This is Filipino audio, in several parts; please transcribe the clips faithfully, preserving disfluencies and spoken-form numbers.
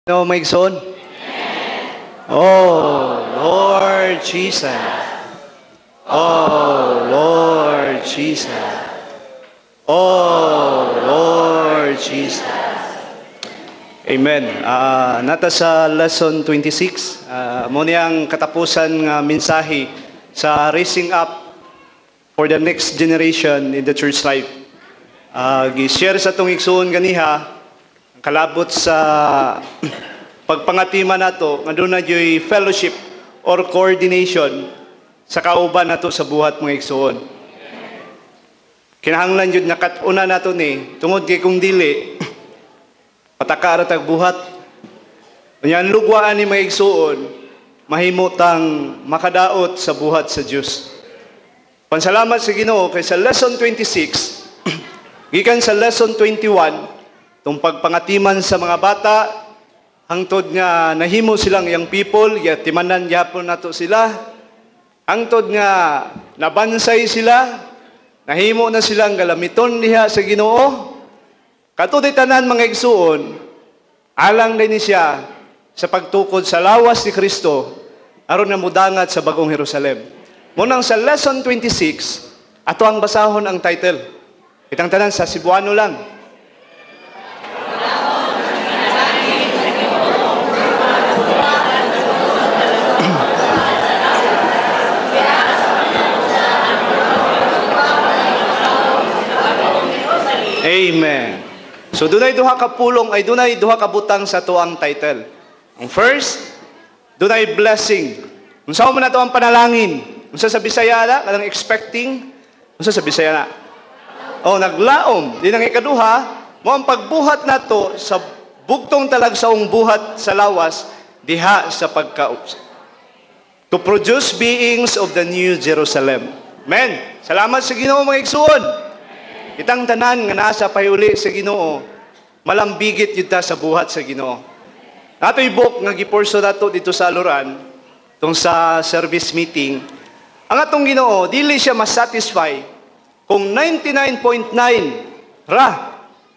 No, maigsoon? Oh, Lord Jesus. Oh, Lord Jesus. Oh, Lord Jesus. Amen. Uh, nata sa lesson twenty-six, uh, mo niyang katapusan nga mensahe sa raising up for the next generation in the church life. Uh, gi-share sa itong igsoon ganiha, kalabot sa pagpangatima nato nga doon na yung fellowship or coordination sa kauban nato sa buhat mga igsoon. Kinahanglan yun nakatuna nato ni tungod kay kung dili patakara tag buhat. Yan lugwaan ni mga igsoon mahimutang makadaot sa buhat sa Dios. Pansalamat sa Ginoo kay sa lesson twenty-six gikan sa lesson twenty-one itong pagpangatiman sa mga bata, hangtod nga nahimo silang young people, yatimanan yapon nato sila, hangtod nga nabansay sila, nahimo na silang galamiton diha sa Ginoo. Katudi tanan mga igsuon, alang din siya sa pagtukod sa lawas ni Kristo, aron na mudangat sa bagong Jerusalem. Munang sa lesson twenty-six, ato ang basahon ang title. Itang tanan sa Cebuano lang. Amen. So dunay duha ka pulong ay dunay duha ka butang sa tuang title. Ang first, dunay blessing. Unsa man nato ang panalangin? Unsa sa Bisaya na kanang expecting? Unsa sa Bisaya na? Oh, naglaom. Di nang ikaduha, mo ang pagbuhat nato sa bugtong talagsaong buhat sa lawas diha sa pagkaups. To produce beings of the new Jerusalem. Amen. Salamat sa Ginoo mga igsoon. Itang tanan nga nasa payuli sa Ginoo, malambigit yun ta sa buhat sa Ginoo. Nato'y book nga gipurso nato dito sa Aluran, tong sa service meeting, ang atong Ginoo, dili siya masatisfy kung ninety-nine point nine ra,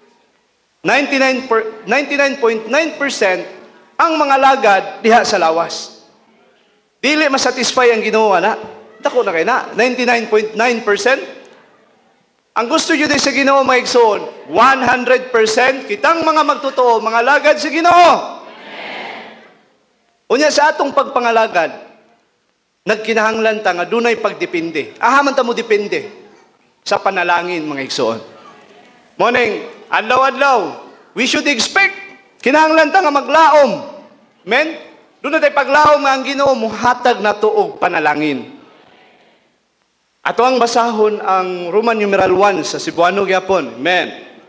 ninety-nine point nine percent ang mga lagad diha sa lawas. Dili masatisfy ang Ginoo na. Dako na kay na, ninety-nine point nine percent. Ang gusto nyo din sa Ginoo, mga igsoon, one hundred percent kitang mga magtotoo, mga lagad sa Ginoo. Unya sa atong pagpangalagad, nagkinahanglan ta nga dunay pagdepende. Ahaman ta mo depende sa panalangin, mga igsoon. Morning, adlaw-adlaw, we should expect, kinahanglan ta nga maglaom. Amen? Doon na tayo paglaom nga ang Ginoo, muhatag na tuog panalangin. Ato ang basahon ang Roman numeral one sa Cebuano gyapon. Amen.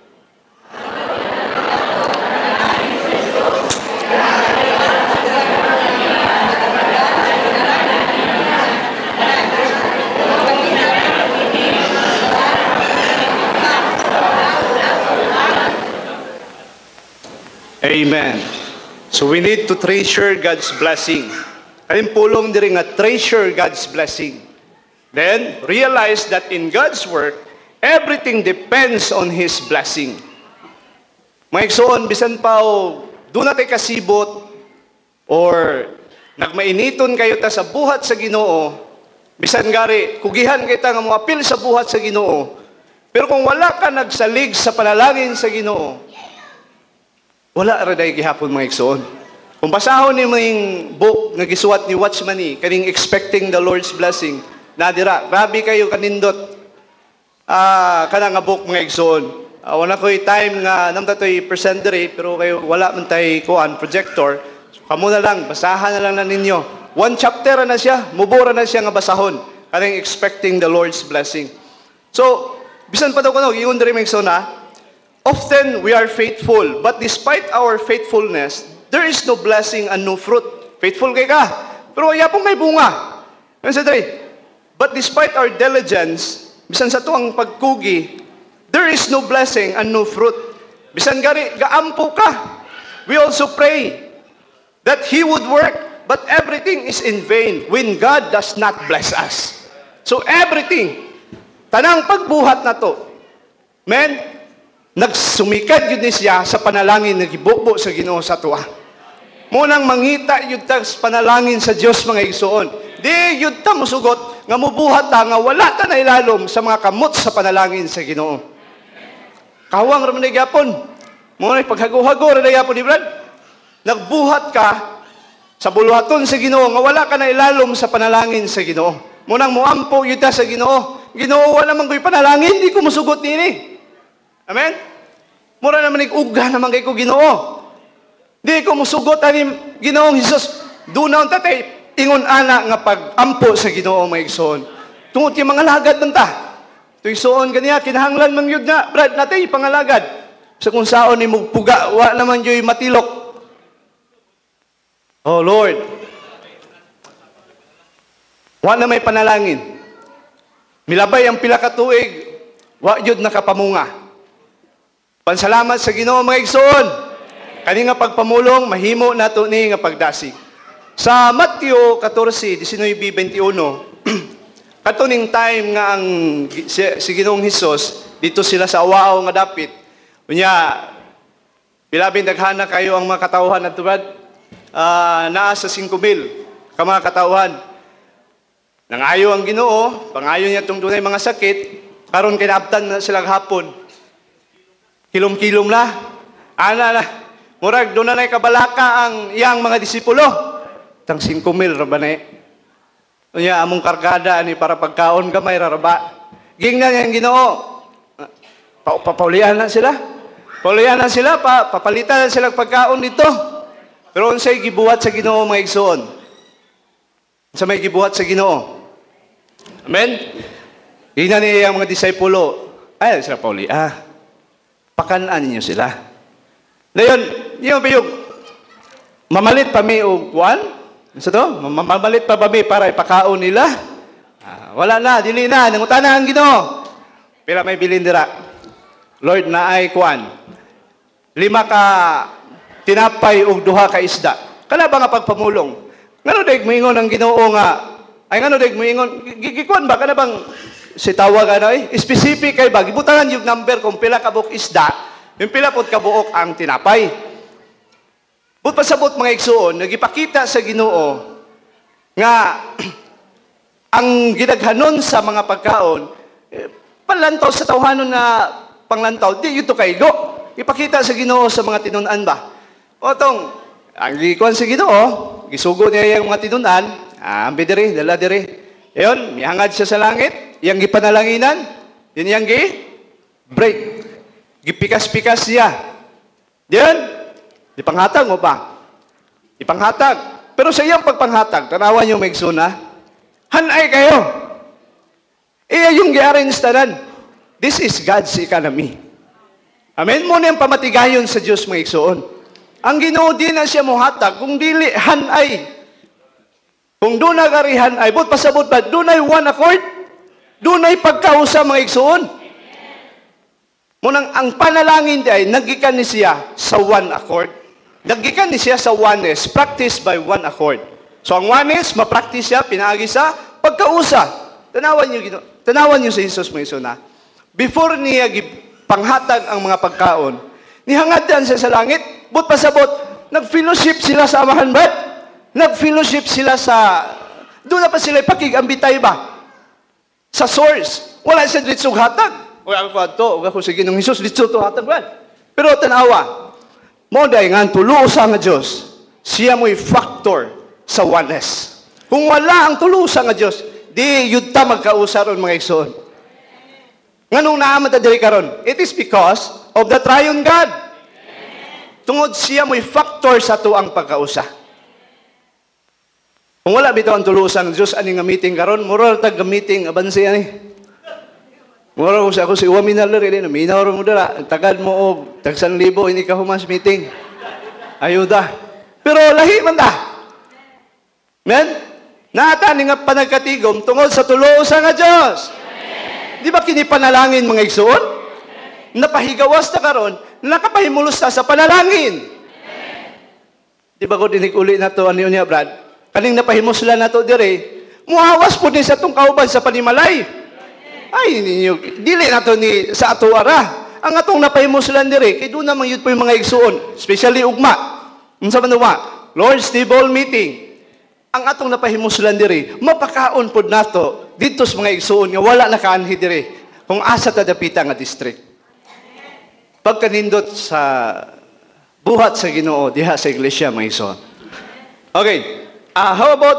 Amen. So we need to treasure God's blessing. Kaling pulong diri nga treasure God's blessing. Then, realize that in God's work, everything depends on His blessing. Mga igsoon, bisan pa o doon natin kasibot or nagmainiton kayo ta sa buhat sa Ginoo, bisan gari, kugihan kayo ta nga mga apil sa buhat sa Ginoo, pero kung wala ka nagsalig sa panalangin sa Ginoo, wala ra day gihapon mga igsoon. Kung basahon ni mga book nga gisuwat ni Watchman ni, kaning expecting the Lord's blessing, nadira, grabe kayo kanindot ah, kana nga book mga igsoon. Uh, wala ko'y time nga namta to'y presenter pero kayo wala man tayo kuan, projector. So, kamo na lang, basahan na lang na ninyo. One chapter na siya, mubura na siya nga basahon. Kaning expecting the Lord's blessing. So, bisan pa daw ko no, yun rin mga igsoon ha. Often we are faithful, but despite our faithfulness, there is no blessing and no fruit. Faithful kay ka, pero wala pong may bunga. Ano sa tayo? But despite our diligence, bisan sa tuang pagkugi, there is no blessing and no fruit. Bisan gari, gaampo ka. We also pray that He would work, but everything is in vain when God does not bless us. So everything, tanang pagbuhat na to, men, nagsumikad yun ni siya sa panalangin, nagibubo sa Ginoo sa tuwa. Munang mangita yun ta sa panalangin sa Dios mga igsoon. Di yun ta musugot nga mubuhat ta nga wala ta na ilalom sa mga kamot sa panalangin sa Ginoo. Kawang ra man gyapon. Mo na paghago-hago ra gyapon ni Brad. Nagbuhat ka sa buluhaton sa Ginoo nga wala ka na ilalom sa panalangin sa Ginoo. Munang muampo yun ta sa Ginoo. Ginoo wala man ko'y panalangin, di ko musugot nini. Amen? Mura naman ig-uga naman kay ko Ginoo. Di ko musugot ani Ginoong Hesus. Dunaw tatay ingon ana nga pag-ampo sa Ginoo mga igsoon. Tungod kay mga lagad man ta. Tuy igsoon kaniya kinahanglan man gyud nga brad natay pangalagad. Sa kung saon ni puga wa naman yoy matilok. Oh Lord. Wa na may panalangin. Milabay ang pila ka tuig, wa yun nakapamunga. Pansalamat sa Ginoo mga igsoon. Kani nga pagpamulong, mahimo nato ni nga pagdasig. Sa Mateo fourteen, nineteen, twenty-one, katuning time nga ang si, si Ginoong Hesus, dito sila sa awao nga dapit. Unya, pilabing daghana kayo ang mga katawhan na tubad, uh, naa sa five mil ka mga katawhan. Nangayo ang Ginoo, pangayo niya itong dunay mga sakit, karon kinabtan na sila hapon. Kilom-kilom na. Ana na. Murag, doon na na kabalaka ang iyang mga disipulo. Tang five mil, raba na eh. Unya, among kargada ni para pagkaon gamay, raraba. Ging na yung Ginoo. Pa papaulian na sila. Paulian na sila, pa papalitan na sila pagkaon dito. Pero unsay gibuhat sa Ginoo mga igsoon. Sa may gibuhat sa Ginoo. Amen? Ging na niya yung mga disipulo. Ay, sila pauli. Ah, pakanaan ninyo sila. Dayon, yung piyog, mamalit pa mi o kuwan? Sa to? Mamalit pa ba mi para ipakaon nila? Ah, wala na, dili na, nangutana ang Ginoo. Pero may bilin dira. Lord na ay kuwan. Lima ka tinapay o duha ka isda. Kana ba nga pagpamulong? Ngano dayeg moingon ang Ginoo nga ay ngano dayeg moingon gikuan ba kana bang si tawag ano eh specific kay ba gibutangan yung number kung pila ka buok isda yung pila pod ka buok ang tinapay. But pasabot mga igsoon nagipakita sa Ginoo nga ang gidaghanon sa mga pagkaon eh, panlantaw sa tawhanon na panglantaw di yuto kaygo. Ipakita sa Ginoo sa mga tinun-an ba. Otong ang gikuan sa Ginoo gisugo niya yung mga tinunan, ah, ambi diri, dala diri. Ayon, mihangad siya sa langit, yang gipanalanginan, yun yang gi-break. Gipikas-pikas siya. Diyan, ipanghatag mo pa. Ipanghatag. Pero sa iyang pagpanghatag, tanawan yung magsuna, hanay kayo. Iya yung gi-arrange tanan. This is God's economy. Amen? Muna yung pamatigayon sa Diyos mga igsoon. Ang Ginoo di na siya mohatag kung dili hanay. Kung doon nagarihan ay but pasabot ba dunay one accord? Dunay pagkausa mga igsoon. Munang ang panalangin di ay nagikan ni siya sa one accord. Nagikan ni siya sa oneness, practiced by one accord. So ang oneness ma-practice siya pinaagi sa pagkausa. Tanawan niyo tanawan niyo sa Hesus mga igsoon. Before niya panghatag ang mga pagkaon, nihangad yan siya sa langit. But pasabot, nag-fellowship sila sa amahan ba? Nag-fellowship sila sa... Doon na pa sila ipakigambitay ba? Sa source. Wala siya dito hatag. Wala ko ito. Wala ko sige ng Hesus dito to hatag ba? Pero tanawa, mo dahil nga tulusa nga Diyos, siya mo'y factor sa oneness. Kung wala ang tulusa nga Diyos, di yun ta magkausa ron mga igsoon. Nganong naaman ta diri karon? It is because of the triune God. Tungod siya mo'y factor sa tuang pagkausa. Kung wala bitaw ang tulusan ng Diyos, ani nga meeting karon, mura tag meeting aban siya ni. Mura ko sa ako si Uwaminal rin, minaw mo dala, tagad mo og tagsan libo, hindi ka humas meeting. Ayuda. Pero lahi man ta. Men, nata ni nga panagkatigom tungod sa tulusan nga Diyos. Di ba kini panalangin mga igsoon? Napahigawas ta karon, nakapahimulos ta sa panalangin. Di ba ko dinig uli na to, ano niya, Brad? Kaning napahimusla na to dire, muhawas po din sa itong kauban sa panimalay. Ay, ninyo, dili na to ni, sa atuara. Ang atong napahimuslan dire, kay doon naman yun po yung mga igsuon, especially ugma. Unsa man ugma? Lord's table meeting. Ang atong napahimuslan diri, mapakaon pod nato dito sa mga igsuon nga wala nakaanhi diri kung asa ta dapita nga district. Pagkanindot sa buhat sa Ginoo diha sa iglesia mga igsuon. Okay. Uh, how about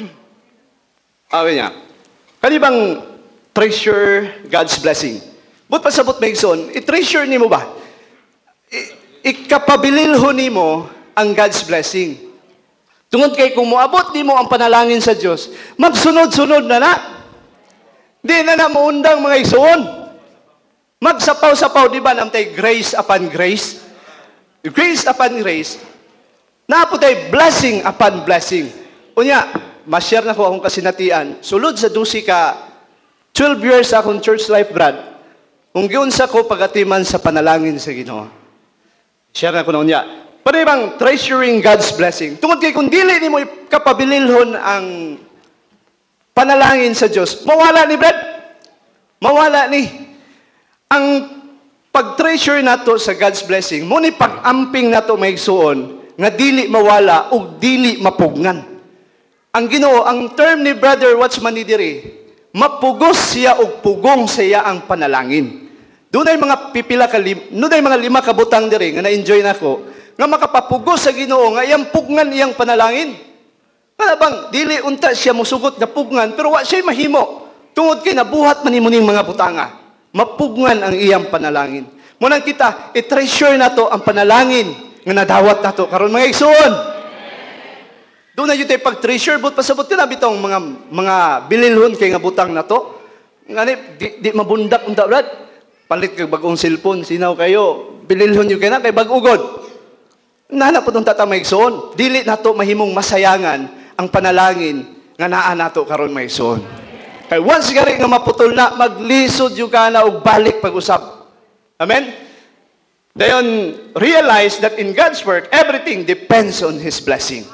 Awi niya. Kanibang treasure God's blessing. But pasabot mga igsoon, i-treasure nimo ba? I- ikapabililho nimo ang God's blessing. Tungod kay kung moabot nimo ang panalangin sa Dios, magsunod-sunod na na. Di na na maundang mga igsoon. Magsapaw-sapaw, di ba, namtay grace upon grace? Grace upon grace. Naputay blessing upon blessing. Unya, ma-share na ko akong kasinatian. Sulod sa dusi ka, twelve years akong church life, Brad. Kung giunsa ko pagatiman sa panalangin sa Ginoo. Share na ko noon niya. Para bang treasuring God's blessing. Tungod kay kung dili ni mo kapabililhon ang panalangin sa Diyos, mawala ni Brad. Mawala ni. Ang pag-treasure nato sa God's blessing, mo ni pag-amping nato may igsuon, nga dili mawala o dili mapugnan. Ang Ginoo, ang term ni Brother Watchman ni diri, mapugos siya og pugong siya ang panalangin. Doon ay mga pipila ka lim, doon ay mga lima ka butang diri nga na-enjoy nako, nga makapapugos sa Ginoo nga iyang pugnan iyang panalangin. Nga bang dili unta siya musugot nga pugnan pero wa siya mahimo. Tungod kay nabuhat man nimo ning mga butanga. Mapugnan ang iyang panalangin. Munang kita i-treasure nato ang panalangin nga nadawat nato karon mga igsoon. Doon na yun tayo pag-treasure, but pasabot ka na bitong mga, mga bililhon kay nga butang na to. Nga di, di mabundak ang daulad. Palit kag bagong cellphone, sinaw kayo, bililhon yun kayo na, kay bag-ugod. Nana po itong tatamay-igsoon. Dili na to mahimong masayangan ang panalangin nga naa na to karon may-igsoon. Kaya once gari nga maputol na, maglisod yung ka na o balik pag-usap. Amen? Dayon, realize that in God's work, everything depends on His blessing.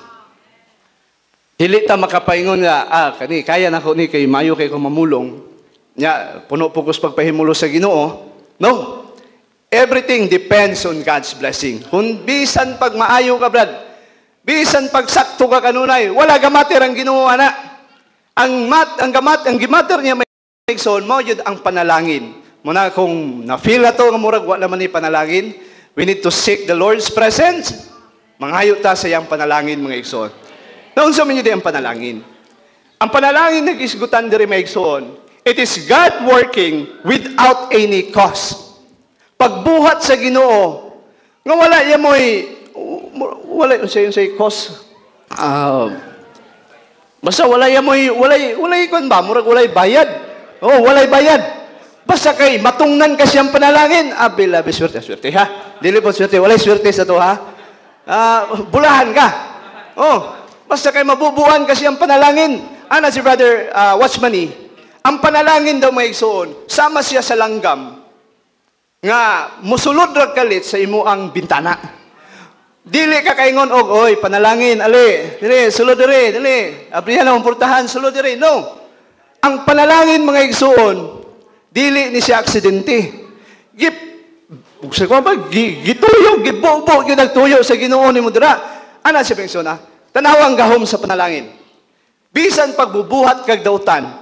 Dili ta makapaingon nga, ah, kani, kaya na ko ni, kay mayo kay ko mamulong. Nya, puno pugos pagpahimulo sa Ginoo. No. Everything depends on God's blessing. Kung bisan pag maayo ka, Brad, bisan pag sakto ka kanunay, wala gamater ang Ginoo, ana. Ang mat, ang gamat, ang gimater niya may igsoon, mao yun ang panalangin. Muna kung na-feel na to, nga murag, wala man ni panalangin, we need to seek the Lord's presence. Mangayo ta sa iyang panalangin, mga igsoon. Naunsa man yun ang panalangin. Ang panalangin na isgutan diri may igsoon, it is God working without any cost. Pagbuhat sa Ginoo, nga wala ya mo'y, wala yun sa say cost. Uh, basta wala ya mo'y, walay, walay kun ba? Murag walay bayad. Oh, walay bayad. Basta kay matungnan kasi ang panalangin. Abi, labi, swerte, swerte, ha? Dili po swerte, walay swerte sa to, ha? Uh, bulahan ka. Oh, basta kay mabubuan kasi ang panalangin. Ana si Brother uh, Watchmani, ang panalangin daw may igsoon, sama siya sa langgam, nga musulod ra kalit sa imo ang bintana. Dili ka kaingon og, oy, panalangin, ali, dili, sulod diri, dili, abrihan ang portahan, sulod diri. No. Ang panalangin mga igsoon, dili ni siya aksidente. Gip, sa ko ba, gituyo, gibubo, ginagtuyo sa Ginoo ni mo dira. Ana si Pengsona, tanawang gahom sa panalangin. Bisan pagbubuhat kag dautan.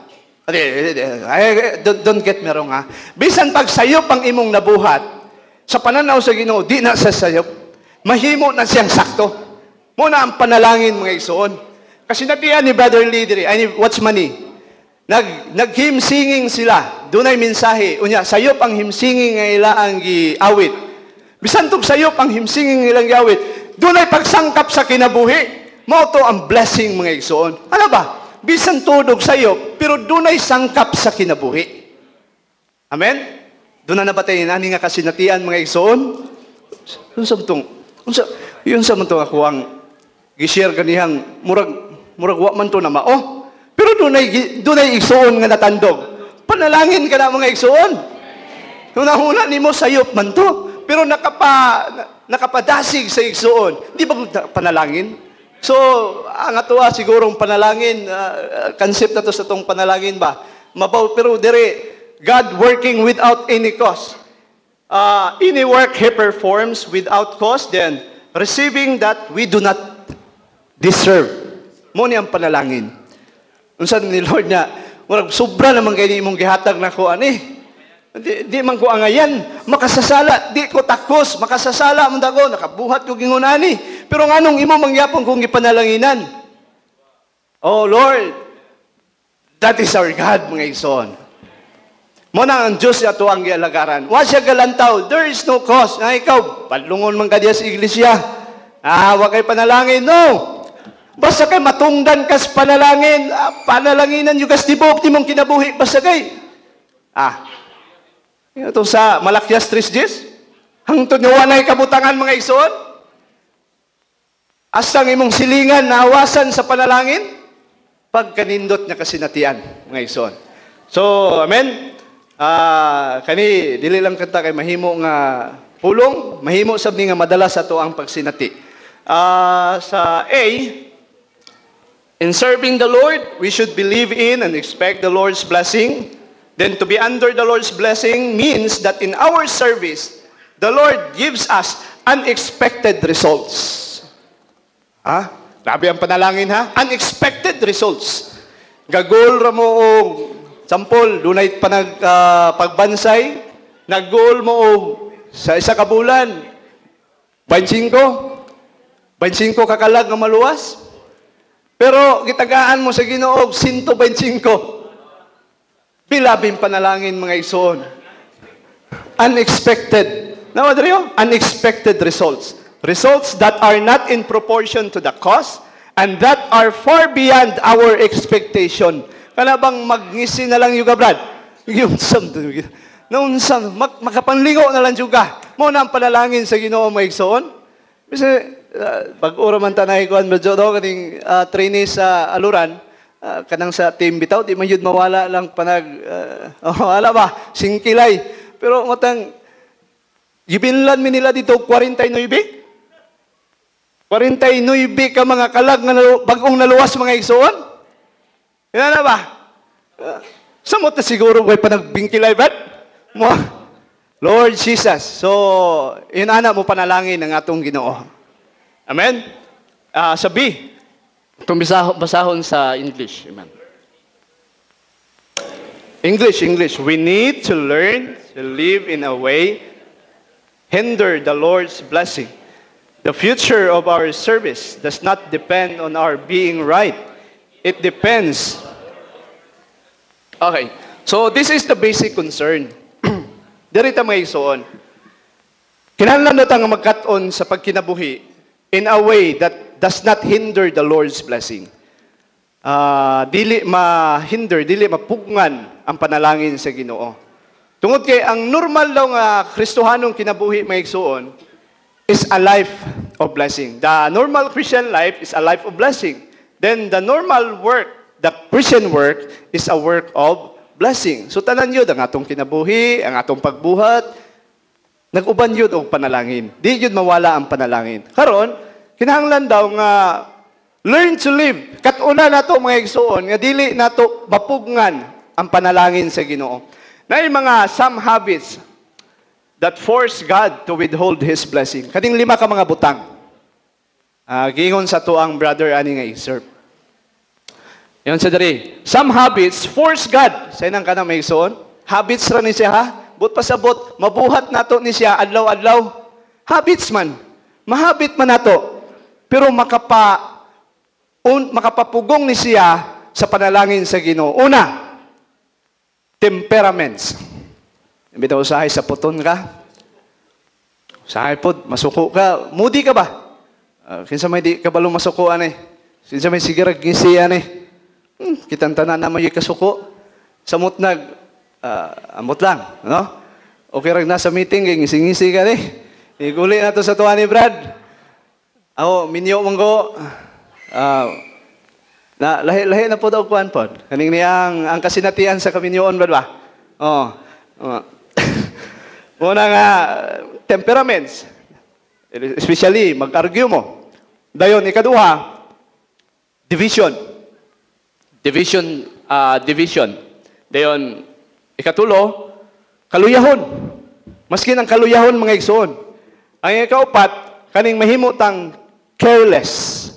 Don't, don't get me wrong, ha. Bisan pag sayop ang imong nabuhat, sa pananaw sa Ginoo, di na sa sayop. Mahimo na siyang sakto. Muna ang panalangin mga igsoon. Kasi natiyan ni Brother Lee diri, ay Watchmani, nag nag-hymn singing sila. Dunay mensahe. Unya, sayop ang hymn singing nga ila ang giawit. Bisan tog sayop ang hymn singing ilang giawit, dunay pagsangkap sa kinabuhi. Mao to ang blessing mga igsoon. Ano ba? Bisan tudog sayo, pero dunay sangkap sa kinabuhi. Amen? Doon na nabatay nani nga kasinatian mga igsoon. Unsa mtong, unsa, yun sa mtong ako ang gi-share kanihang murag murag wa man to na mao. Pero dunay dunay igsoon nga natandog. Panalangin ka na mga igsoon. Una-una nimo sayop man to, pero nakapa nakapadasig sa igsoon. Di ba panalangin? So, ang atuwa sigurong panalangin, uh, concept na to sa tong panalangin ba? Mabaw, pero dire, God working without any cost. Uh, any work He performs without cost, then receiving that we do not deserve. Mo ni ang panalangin. Unsa ni Lord niya, murag sobra naman kay imong gihatag nako ani. Di, di man ko angayan, makasasala, di ko takos, makasasala man dago, nakabuhat ko gingunani. Pero nganong imo mangyapon kung ipanalanginan? Oh Lord, that is our God, mga igsoon. Mo na ang Diyos ato ang gialagaran. Wa siya galantaw, there is no cause. Na ikaw, padlungon man ka diya sa iglesia. Ah, wa kay panalangin, no. Basta kay matungdan kas panalangin, ah, panalanginan yung kas tibok timong kinabuhi, basta kay, ah, ito sa Malakyas three Gs, hangtod nga wanay kabutangan mga igsoon, asang imong silingan nahawasan sa panalangin, pagkanindot niya kasinatian, mga igsoon. So, amen? Uh, kani, dili lang kanta kay mahimo nga pulong, mahimo sabni nga madalas ato ang pagsinati. Uh, sa A, in serving the Lord, we should believe in and expect the Lord's blessing. Then to be under the Lord's blessing means that in our service, the Lord gives us unexpected results. Ha? Grabe ang panalangin ha? Unexpected results. Gagol ra mo og sampol, dunay panag uh, pagbansay, naggoal mo og sa isa ka bulan, twenty-five, twenty-five kakalag nga maluwas. Pero gitagaan mo sa Ginoo og one hundred twenty-five. Pilabing panalangin mga igsoon. Unexpected. Nawa diriyo? Unexpected results. Results that are not in proportion to the cost and that are far beyond our expectation. Kana bang magngisi na lang yung Brad? Yung sam noon sam mak makapanlingo na lang juga. Mo na ang panalangin sa Ginoo mga igsoon. Kasi uh, pag-ura man tanay ko an medyo do kaning uh, trainee sa aluran. Uh, kanang sa team bitaw, di man yun mawala lang panag, uh, oh, wala ba, singkilay. Pero matang, gibinlan mi nila dito, forty-nine? forty-nine ka mga kalag nga nalu, bagong naluwas mga igsoon? Yan na ba? Uh, samot na siguro may panagbingkilay, brad? Mo, Lord Jesus. So, yun ana mo panalangin ng atong Ginoo. Amen? Uh, sa B, itong basahon sa English. Amen. English, English. We need to learn to live in a way hinder the Lord's blessing. The future of our service does not depend on our being right. It depends. Okay. So this is the basic concern. Dirita mga igsoon. Kinahanglan nato nga magkat-on sa pagkinabuhi in a way that does not hinder the Lord's blessing. Uh, dili ma-hinder, dili mapugngan ang panalangin sa Ginoo. Tungod kay ang normal daw nga Kristohanong kinabuhi mga igsoon is a life of blessing. The normal Christian life is a life of blessing. Then the normal work, the Christian work is a work of blessing. So tanan yun, ang atong kinabuhi, ang atong pagbuhat, nag-uban yun og panalangin. Di yun mawala ang panalangin. Karon, kinahanglan daw nga learn to live. Katuna nato mga igsoon nga dili nato mapugngan ang panalangin sa Ginoo. Na mga some habits that force God to withhold His blessing. Kaning lima ka mga butang. Uh, gingon sa to ang brother ani nga i-serve. Yon sa diri. Some habits force God. Sa inang kanang mga igsoon. Habits ra ni siya ha. But pasabot mabuhat nato ni siya adlaw-adlaw. Habits man. Mahabit man nato. Pero makapa, un, makapapugong ni siya sa panalangin sa Ginoo. Una, temperaments. Bitaw usahay sa puton ka. Usahay po, masuko ka. Moody ka ba? Uh, kinsa may di ka balong masukoan eh. Kinsa may sigirag gisiyan eh. Hmm, kitang tanan naman yung kasuko. Samot nag, uh, amot lang. No? Okay rag nasa meeting, ngisi-ngisi ka eh. Iguli na to sa tuwa ni Brad. Ako, minyo monggo, uh, na lahi-lahi na po daw kuan po. Kaning niyang ang kasinatian sa kaminyoon ba ba? Oh. oh. Una nga, temperaments. Especially, mag-argue mo. Dayon, ikaduha, division. Division, uh, division. Dayon, ikatulo, kaluyahon. Maskin ang kaluyahon mga igsoon. Ang ikaupat, kaning mahimutang careless.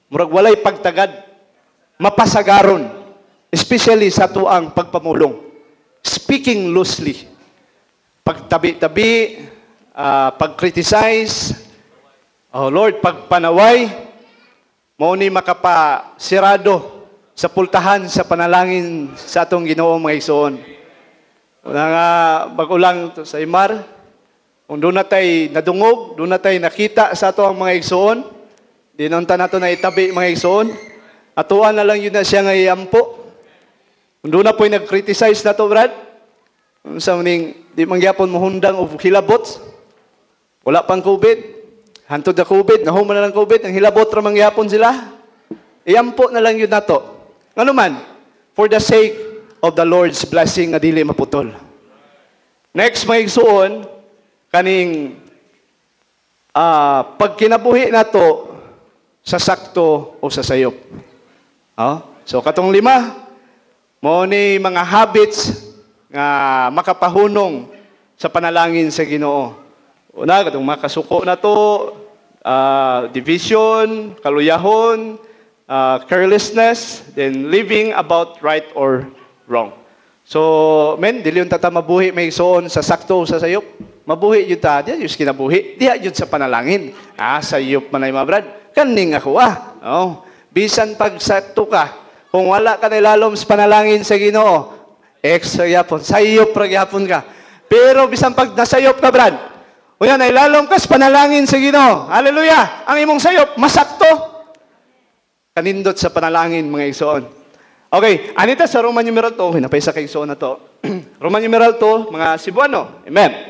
murag walay pagtagad, mapasagaron, especially sa tuang pagpamulong. Speaking loosely, pagtabi-tabi, uh, pag-criticize, oh Lord, pagpanaway, mao ni makapasirado sa pultahan sa panalangin sa atong Ginoo mga igsoon. Una nga bagulang to sa Imar, kung doon natay nadungog, doon natay nakita sa ato ang mga igsoon, di nunta nato na itabi mga igsoon, atuan na lang yun na siya nga iampo. Kung doon na po'y nag-criticize na to, Brad, sa maning di mangyapon mohundang o hilabot, wala pang COVID, hantod na COVID, nahuman na lang COVID, ang hilabot ra mangyapon sila, iampo na lang yun na to. Ano man, for the sake of the Lord's blessing nga dili maputol. Next, mga igsoon, kaning uh, pagkinabuhi na to sa sakto o sa sayop. Oh? So, katong lima, mo ni mga habits nga makapahunong sa panalangin sa Ginoo. Una, katong makasuko na to, uh, division, kaluyahon, uh, carelessness, then living about right or wrong. So, men, dili yung tata mabuhi may soon sa sakto sa sayop. Mabuhi yun ta, diya yung kinabuhi. Diya yun sa panalangin. Ah, sayop man ay mabrad. Kaning ako ah. Oh. Bisan pag sakto ka, kung wala ka nilalom sa panalangin sa Ginoo, extra yapon, sayop ra yapon ka. Pero bisan pag nasayop ka, Brad, o yan, nilalom ka sa panalangin sa Ginoo. Hallelujah! Ang imong sayop, masakto. Kanindot sa panalangin, mga igsoon. Okay, anita sa Roman numeral two, hinapay sa kaigsoon na to. Roman numeral two, mga Cebuano. Amen.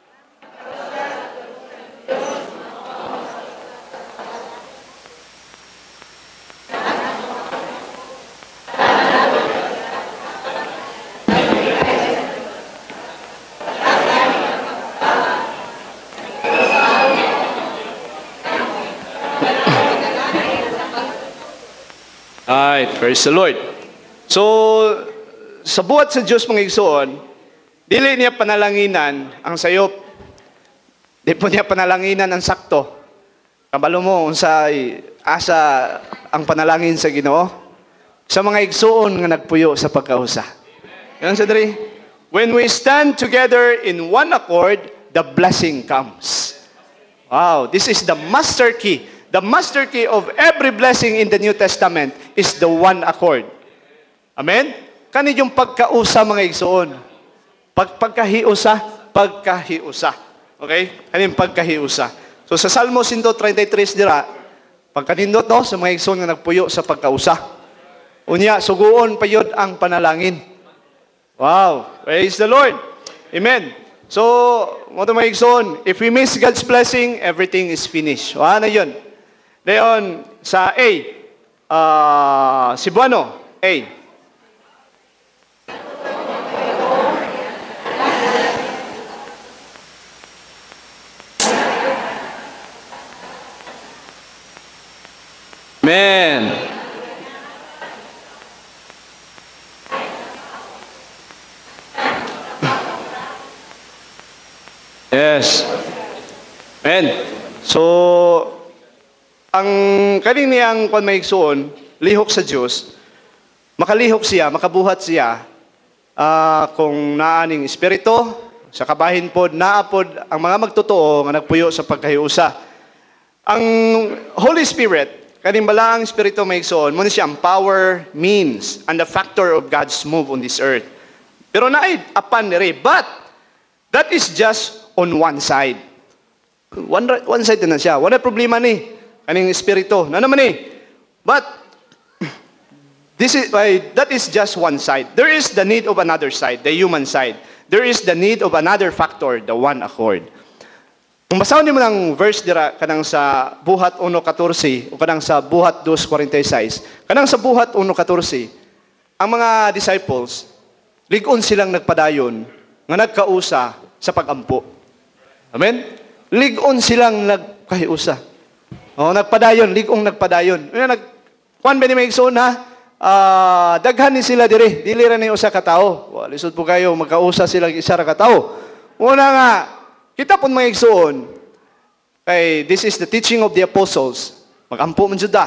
Alright, praise the Lord. So, sa buhat sa Diyos mga igsoon, dili niya panalanginan ang sayop. Di po niya panalanginan ang sakto. Kabalo mo, unsa asa ang panalangin sa Ginoo? Sa mga igsoon nga nagpuyo sa pagkausa. Yan sa diri. When we stand together in one accord, the blessing comes. Wow, this is the master key. The master key of every blessing in the New Testament is the one accord. Amen? Kani yung pagkausa mga igsoon. Pag pagkahiusa, pagkahiusa. Okay? Kani yung pagkahiusa. So sa Salmo one thirty-three dira, pagkanindot no, sa mga igsoon nga nagpuyo sa pagkausa. Unya, suguon pa yun ang panalangin. Wow! Praise the Lord! Amen! So, mga mga igsoon, if we miss God's blessing, everything is finished. O, ano yun? Leon, sa A, uh, Cebuano, A. Man. Yes. Man. So, ang kaning niyang kung may igsoon, lihok sa Diyos, makalihok siya, makabuhat siya, uh, kung naaning espiritu, sa kabahin pod, naapod ang mga magtotoo nga nagpuyo sa pagkahiusa. Ang Holy Spirit, kaning balaang espiritu may igsoon, muna siya ang power, means, and the factor of God's move on this earth. Pero naay apan diri, but that is just on one side. One, one side na siya. Wala problema ni. Kaning espiritu. Na naman eh. But, this is, uh, that is just one side. There is the need of another side, the human side. There is the need of another factor, the one accord. Kung basahon mo ng verse dira, kanang sa buhat one fourteen, o kanang sa buhat two forty-six, kanang sa buhat one fourteen, ang mga disciples, ligon silang nagpadayon, nga nagkausa sa pagampo. Amen? Ligon silang nagkahiusa. Oh, nagpadayon, ligong nagpadayon. Nag kuan ba ni may igsoon ha? Uh, daghan ni sila dire, dili ra ni usa ka tawo. Well, lisod po kayo magkausa sila isa ra ka tawo. Una nga, kita pon mga igsoon. Kay this is the teaching of the apostles. Magampo man jud ta.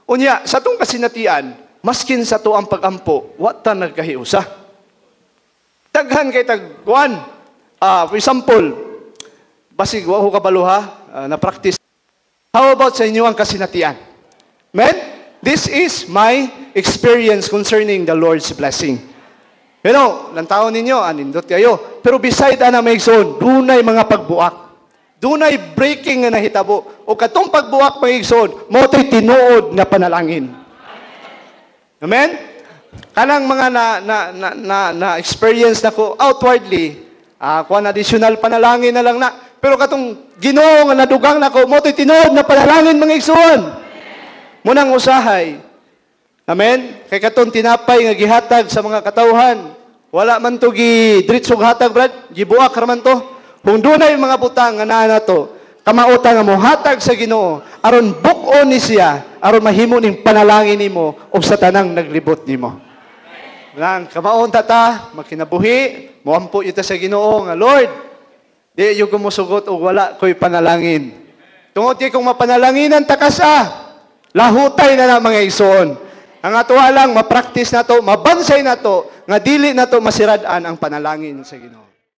Unya, sa tong kasinatian, maskin sa to ang pagampo, wa ta nagkahiusa. Daghan kay tagkuan. Ah, for example, basig wa ko kabalo ha, uh, na practice. How about sa inyo ang kasinatian? Men, this is my experience concerning the Lord's blessing. You know, lantaon ninyo, anindot kayo. Pero beside ana may igsoon, dunay mga pagbuak. Dunay breaking nga nahitabo. O katong pagbuak mga igsoon, mo to'y tinuod nga panalangin. Amen? Kanang mga na, na, na, na, na experience na ko outwardly, ah, kuan additional panalangin na lang na. Pero katong Ginoo nga nadugang nako, mo to'y tinuod na panalangin mga igsoon. Munang usahay. Amen? Kay katong tinapay nga gihatag sa mga katawhan. Wala man to gi diretsong hatag, brad. Gibuak ra man to. Kung dunay mga butang nga naa nato, kamauta nga mo hatag sa Ginoo, aron buk-on ni siya, aron mahimo ning panalangin nimo o sa tanang naglibot nimo. Nang kamaon ta ta, makinabuhi, moampo ita sa Ginoo nga Lord. Di yo gumusugot og wala koy panalangin. Tungod kay kung mapanalanginan ta kasa, lahutay na na mga igsoon. Ang atuwa lang, ma-practice na to, mabansay na to, nga dili na to masirad-an ang panalangin sa Ginoo.